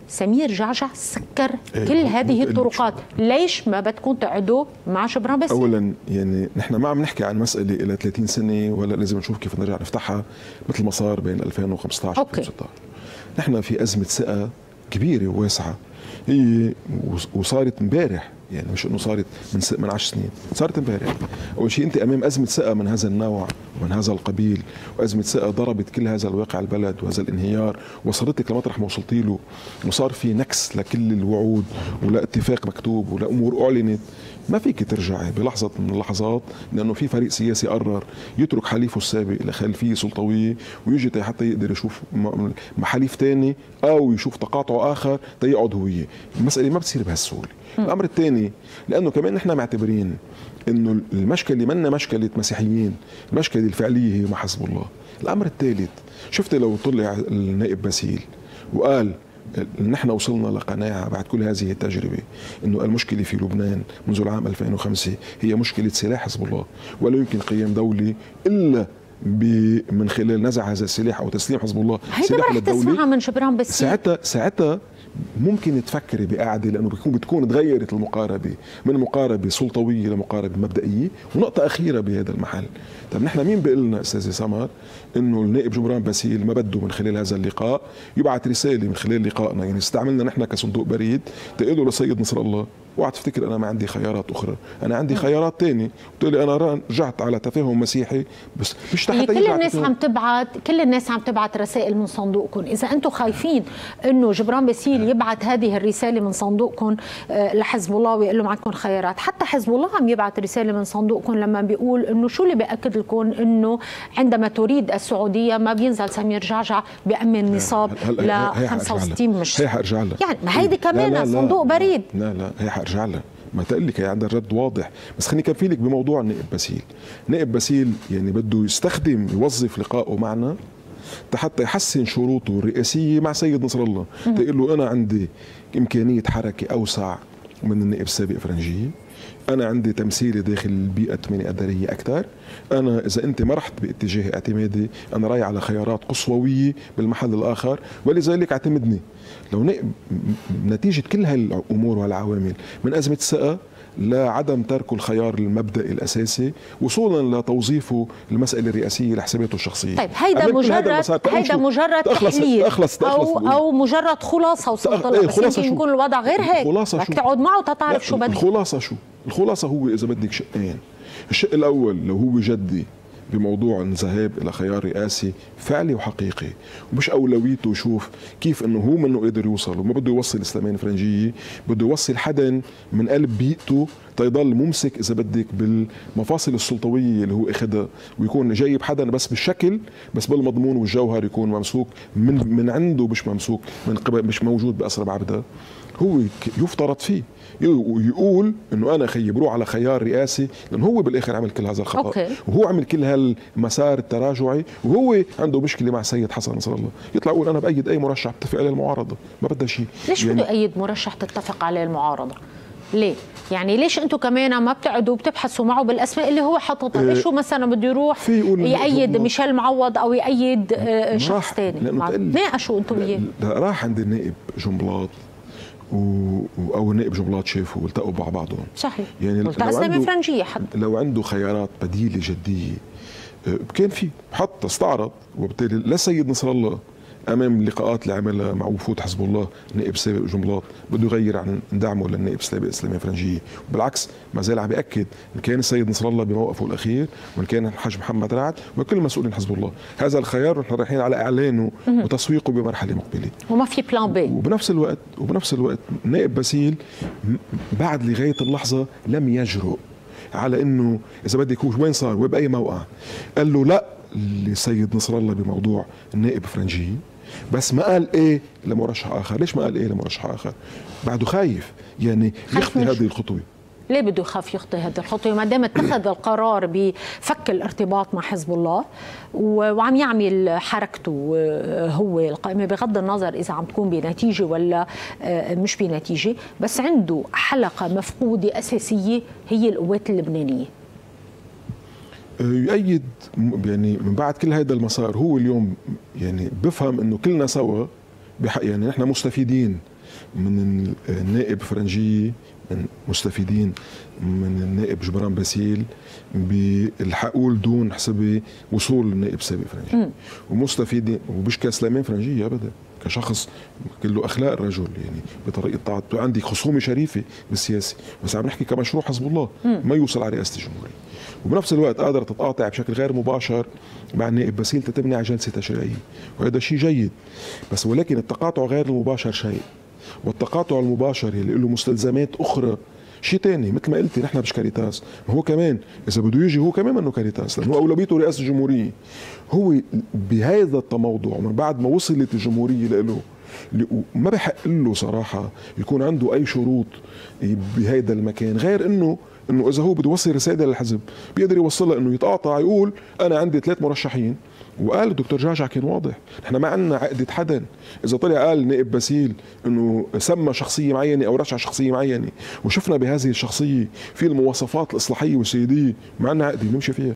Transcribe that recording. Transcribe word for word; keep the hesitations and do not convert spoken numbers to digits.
سمير جعجع سكر كل هذه الطرقات، ليش ما بدكم تقعدوا مع جبران باسيل؟ اولا يعني نحن ما عم نحكي عن مساله الى ثلاثين سنه ولا لازم نشوف كيف نرجع نفتحها مثل ما صار بين ألفين وخمسة عشر و ألفين وستة عشر. نحن في ازمه ثقه كبيره وواسعه هي وصارت امبارح، يعني مش انه صارت من من عشر سنين، صارت امبارح. اول شيء انت امام ازمه ثقه من هذا النوع ومن هذا القبيل، وازمه ثقه ضربت كل هذا الواقع البلد وهذا الانهيار وصلتك لمطرح ما وصلتي له، وصار في نكس لكل الوعود ولا اتفاق مكتوب ولا امور اعلنت. ما فيك ترجعي بلحظه من اللحظات لانه في فريق سياسي قرر يترك حليفه السابق لخلفيه سلطويه ويجي حتى يقدر يشوف حليف ثاني او يشوف تقاطع اخر تيقعد هويه. المساله ما بتصير بهالسهوله. الامر الثاني لانه كمان نحن معتبرين انه المشكله منا مشكله مسيحيين، المشكله الفعليه هي مع حزب الله. الامر الثالث، شفت لو طلع النائب باسيل وقال نحن وصلنا لقناعه بعد كل هذه التجربه انه المشكله في لبنان منذ العام ألفين وخمسة هي مشكله سلاح حزب الله، ولا يمكن قيام دوله الا من خلال نزع هذا السلاح او تسليم حزب الله هيدا ما رح تسمعها من جبران باسيل. ساعتها ساعتها ممكن تفكري بقاعده لانه بتكون بتكون تغيرت المقاربه من مقاربه سلطويه لمقاربه مبدئيه. ونقطه اخيره بهذا المحل، طيب نحن مين بيقول لنا استاذ سمر انه النائب جبران باسيل ما بده من خلال هذا اللقاء يبعث رساله من خلال لقائنا، يعني استعملنا نحن كصندوق بريد تقول له لسيد نصر الله اوعى تفتكر انا ما عندي خيارات اخرى، انا عندي خيارات ثانيه، قلت لي انا رجعت على تفاهم مسيحي بس مش حتى كل الناس عم تبعت كل الناس عم تبعت رسائل من صندوقكم، اذا انتم خايفين انه جبران باسيل يبعث هذه الرساله من صندوقكم لحزب الله ويقول لهم عندكم خيارات، حتى حزب الله عم يبعث رساله من صندوقكم لما بيقول انه شو اللي بياكد لكم انه عندما تريد السعوديه ما بينزل سمير جعجع بيامن نصاب ل خمسة وستين مش هي حارجع لها، يعني ما هيدي كمان لا لا صندوق لا بريد. لا لا هي حارجع لها، ما تقول لك هي عندها الرد واضح. بس خليني كفي لك بموضوع النائب باسيل. نائب باسيل يعني بده يستخدم يوظف لقائه معنا حتى يحسن شروطه الرئاسيه مع سيد نصر الله، تقول له انا عندي امكانيه حركه اوسع من النائب السابق فرنجيه، أنا عندي تمثيلي داخل البيئة الثمانية أدارية أكثر، أنا إذا أنت ما رحت باتجاه اعتمادي أنا رايح على خيارات قصووية بالمحل الآخر، ولذلك اعتمدني. لو نتيجة كل هالأمور والعوامل من أزمة الثقة لعدم ترك الخيار المبدئي الاساسي وصولا لتوظيفه المساله الرئاسيه لحساباته الشخصيه. طيب هيدا مجرد هيدا مجرد تحليل أخلص او او مجرد خلاصه وصلت لها، بس يمكن يكون الوضع غير هيك، بدك تقعد معه تتعرف شو بدك. الخلاصه شو؟ الخلاصه هو اذا بدك شقين، الشق الاول لو هو جدي بموضوع الذهاب الى خيار رئاسي فعلي وحقيقي ومش اولويته يشوف كيف انه هو منه قادر يوصل وما بده يوصل اسلاميه فرنجيه، بده يوصل حدا من قلب بيئته تيضل ممسك اذا بدك بالمفاصل السلطويه اللي هو اخذها، ويكون جايب حدا بس بالشكل بس بالمضمون والجوهر يكون ممسوك من من عنده مش ممسوك من قبل مش موجود باسرب عبده. هو يفترض فيه ويقول انه انا خيي بروح على خيار رئاسي، لانه هو بالاخر عمل كل هذا الخطا أوكي. وهو عمل كل هالمسار التراجعي وهو عنده مشكله مع السيد حسن نصر الله، يطلع يقول انا بايد اي مرشح بتفق عليه المعارضه، ما بدها شيء. ليش يعني بده يأيد مرشح تتفق عليه المعارضه؟ ليه؟ يعني ليش انتم كمان ما بتقعدوا بتبحثوا معه بالاسماء اللي هو حاططها؟ ليش هو مثلا بده يروح يأيد ميشيل معوض او يأيد شخص ثاني؟ ناقشوا انتم وياه. راح عند النائب جنبلاط و... او النائب جنبلاط شافوا والتقوا مع بعضهم. صحيح. يعني لو عنده فرنجيه حد لو عنده خيارات بديله جديه كان في حتى استعرض، وبالتالي لا سيد نصر الله امام اللقاءات اللي عملها مع وفود حزب الله النائب السابق جنبلاط بده يغير عن دعمه للنائب السابق الاسلاميه فرنجيه، بالعكس ما زال عم بياكد ان كان السيد نصر الله بموقفه الاخير وان كان الحاج محمد رعد وكل مسؤولين حزب الله هذا الخيار ونحن رايحين على اعلانه وتسويقه بمرحله مقبله وما في بلان بي. وبنفس الوقت وبنفس الوقت نائب باسيل بعد لغايه اللحظه لم يجرؤ على انه اذا بدك هو وين صار وباي موقع قال له لا لسيد نصر الله بموضوع النائب فرنجي، بس ما قال ايه لمرشح اخر. ليش ما قال ايه لمرشح اخر؟ بعده خايف يعني يخطي هذه الخطوه. ليه بده يخاف يخطي هذه الخطوه ما دام اتخذ القرار بفك الارتباط مع حزب الله وعم يعمل حركته هو القائمه بغض النظر اذا عم تكون بنتيجه ولا مش بنتيجه، بس عنده حلقه مفقوده اساسيه هي القوات اللبنانيه. يؤيد يعني من بعد كل هذا المسار هو اليوم يعني بفهم انه كلنا سوا يعني نحن مستفيدين من النائب فرنجية من مستفيدين من النائب جبران باسيل بالحقول دون حسب وصول النائب سابق فرنجي، ومستفيدين ومش كسلامين فرنجية ابدا، كشخص كله اخلاق الرجل يعني بطريقه طاعت. عندي خصومه شريفه بالسياسه، بس عم نحكي كمشروع حزب الله ما يوصل على رئاسه الجمهوريه، وبنفس الوقت قادر تتقاطع بشكل غير مباشر مع النائب باسيل تتبني على جلسه تشريعيه، وهذا شيء جيد. بس ولكن التقاطع غير المباشر شيء، والتقاطع المباشر اللي له مستلزمات اخرى شيء ثاني. مثل ما قلتي نحن مش كاريتاس، ما هو كمان اذا بده يجي هو كمان منه كاريتاس، لانه اولويته رئاسه الجمهوريه. هو بهذا التموضع من بعد ما وصلت الجمهوريه له ما بحق له صراحه يكون عنده اي شروط بهذا المكان، غير انه انه اذا هو بده يوصل رساله للحزب بيقدر يوصلها، انه يتقاطع يقول انا عندي ثلاث مرشحين. وقال الدكتور جعجع كان واضح، نحن ما عندنا عقدة حدا. اذا طلع قال نائب باسيل انه سمى شخصيه معينه او رشح شخصيه معينه وشفنا بهذه الشخصيه في المواصفات الاصلاحيه والسياديه، ما عندنا عقده نمشي فيها.